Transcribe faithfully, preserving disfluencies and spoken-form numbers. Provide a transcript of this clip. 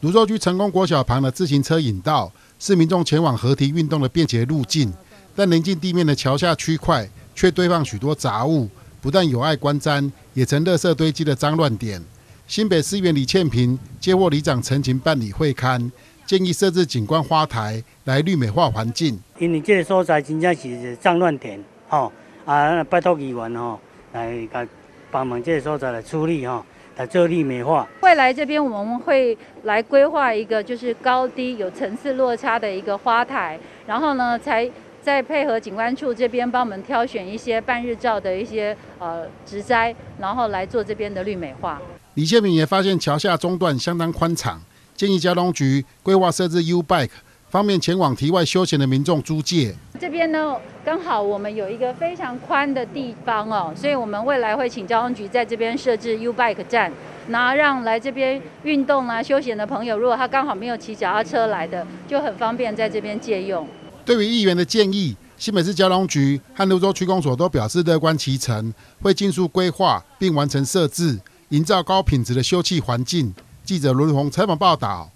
泸州区成功国小旁的自行车引道是民众前往河堤运动的便捷路径，但临近地面的桥下区块却堆放许多杂物，不但有碍观瞻，也成垃圾堆积的脏乱点。新北市议员李倩萍接获里长陈情办理会勘，建议设置景观花台来绿美化环境。 因为这个所在真正是脏乱点，吼啊，拜托议员吼来帮忙这个所在来处理吼。来做绿美化。 未来这边我们会来规划一个就是高低有层次落差的一个花台，然后呢，才再配合景观处这边帮我们挑选一些半日照的一些呃植栽，然后来做这边的绿美化。 李建明也发现桥下中段相当宽敞，建议交通局规划设置 U-Bike， 方便前往堤外休闲的民众租借。这边呢，刚好我们有一个非常宽的地方哦，所以我们未来会请交通局在这边设置 U-Bike 站，那让来这边运动啊、休闲的朋友，如果他刚好没有骑脚踏车来的，就很方便在这边借用。 对于议员的建议，新北市交通局和泸州区公所都表示乐观其成，会尽速规划并完成设置，营造高品质的休憩环境。记者伦宏采访报道。